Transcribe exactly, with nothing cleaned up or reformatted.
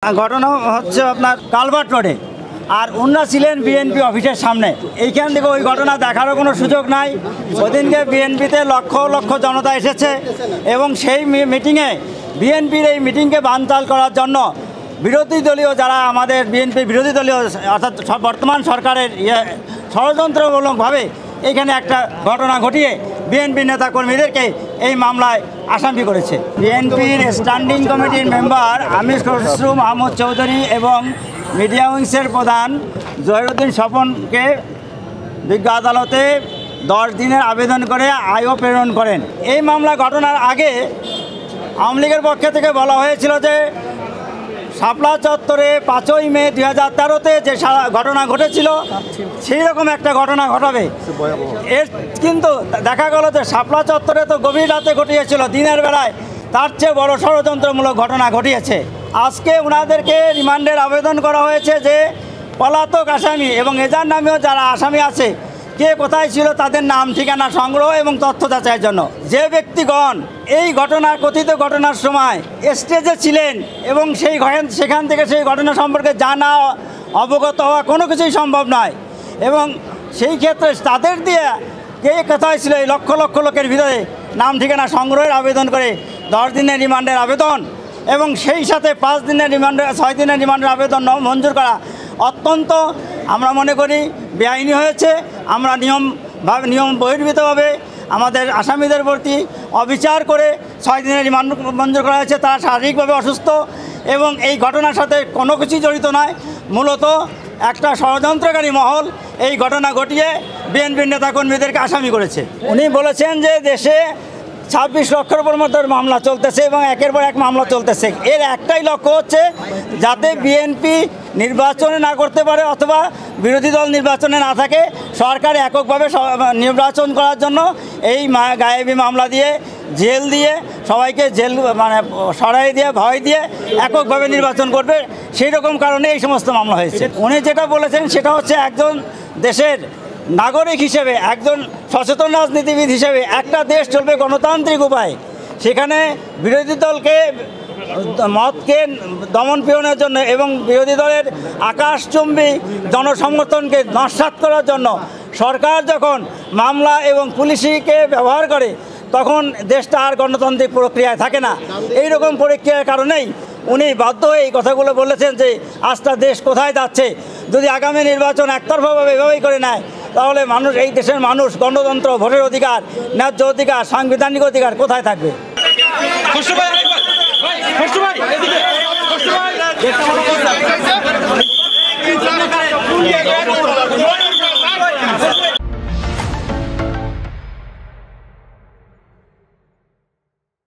ঘটনা হচ্ছে আপনার কালভার্ট রোডে, আর ওনারা ছিলেন বিএনপি অফিসের সামনে। এইখান থেকে ওই ঘটনা দেখারও কোনো সুযোগ নাই। ওদিনকে বিএনপিতে লক্ষ লক্ষ জনতা এসেছে এবং সেই মিটিংয়ে বিএনপির এই মিটিংকে বানচাল করার জন্য বিরোধী দলীয় যারা আমাদের বিএনপির বিরোধী দলীয় অর্থাৎ বর্তমান সরকারের ইয়ে ষড়যন্ত্রমূলকভাবে এইখানে একটা ঘটনা ঘটিয়ে বিএনপি নেতাকর্মীদেরকে এই মামলায় আসামি করেছে। বিএনপির স্ট্যান্ডিং কমিটির মেম্বার আমির খসরু মাহমুদ চৌধুরী এবং মিডিয়া উইংসের প্রধান জহিরুদ্দিন স্বপনকে বিজ্ঞ আদালতে দশ দিনের আবেদন করে আয়ও প্রেরণ করেন। এই মামলা ঘটনার আগে আওয়ামী লীগের পক্ষ থেকে বলা হয়েছিল যে শাপলা চত্বরে পাঁচই মে দুই হাজার তেরোতে যে ঘটনা ঘটেছিল সেই রকম একটা ঘটনা ঘটাবে। এর কিন্তু দেখা গেল যে শাপলা চত্বরে তো গভীর রাতে ঘটিয়েছিল, দিনের বেলায় তার চেয়ে বড় ষড়যন্ত্রমূলক ঘটনা ঘটিয়েছে। আজকে ওনাদেরকে রিমান্ডের আবেদন করা হয়েছে যে পলাতক আসামি এবং এজার নামেও যারা আসামি আছে কে কোথায় ছিল তাদের নাম ঠিকানা সংগ্রহ এবং তথ্য যাচাইয়ের জন্য। যে ব্যক্তিগণ এই ঘটনার কথিত ঘটনার সময় স্টেজে ছিলেন এবং সেই সেখান থেকে সেই ঘটনা সম্পর্কে জানা অবগত হওয়া কোনো কিছুই সম্ভব নয়, এবং সেই ক্ষেত্রে তাদের দিয়ে কে কোথায় ছিল এই লক্ষ লক্ষ লোকের ভিতরে নাম ঠিকানা সংগ্রহের আবেদন করে দশ দিনের রিমান্ডের আবেদন এবং সেই সাথে পাঁচ দিনের রিমান্ডের ছয় দিনের রিমান্ডের আবেদন মঞ্জুর করা অত্যন্ত আমরা মনে করি বেআইনি হয়েছে। আমরা নিয়মভাবে নিয়ম বহির্ভূতভাবে আমাদের আসামিদের প্রতি অবিচার করে ছয় দিনের রিমান্ড মঞ্জুর করা হয়েছে। তারা শারীরিকভাবে অসুস্থ এবং এই ঘটনার সাথে কোনো কিছুই জড়িত নয়। মূলত একটা ষড়যন্ত্রকারী মহল এই ঘটনা ঘটিয়ে বিএনপির নেতাকর্মীদেরকে আসামি করেছে। উনি বলেছেন যে দেশে ছাব্বিশ লক্ষের উপর মতো মামলা চলতেছে এবং একের পর এক মামলা চলতেছে। এর একটাই লক্ষ্য হচ্ছে যাতে বিএনপি নির্বাচনে না করতে পারে অথবা বিরোধী দল নির্বাচনে না থাকে, সরকার এককভাবে নির্বাচন করার জন্য এই গায়েবী মামলা দিয়ে জেল দিয়ে সবাইকে জেল মানে সরাই দিয়ে ভয় দিয়ে এককভাবে নির্বাচন করবে, সেই রকম কারণে এই সমস্ত মামলা হয়েছে। উনি যেটা বলেছেন সেটা হচ্ছে একজন দেশের নাগরিক হিসেবে, একজন সচেতন রাজনীতিবিদ হিসেবে একটা দেশ চলবে গণতান্ত্রিক উপায়, সেখানে বিরোধী দলকে মতকে দমন পীড়নের জন্য এবং বিরোধী দলের আকাশচুম্বী জনসমর্থনকে নস্যাৎ করার জন্য সরকার যখন মামলা এবং পুলিশকে ব্যবহার করে তখন দেশটা আর গণতান্ত্রিক প্রক্রিয়ায় থাকে না। এই রকম প্রক্রিয়ার কারণেই উনি বাধ্য হয়ে এই কথাগুলো বলেছেন যে আজটা দেশ কোথায় যাচ্ছে। যদি আগামী নির্বাচন একতরফাভাবে এভাবেই করে নেয় তাহলে মানুষ, এই দেশের মানুষ গণতন্ত্র, ভোটের অধিকার, ন্যায্য অধিকার, সাংবিধানিক অধিকার কোথায় থাকবে?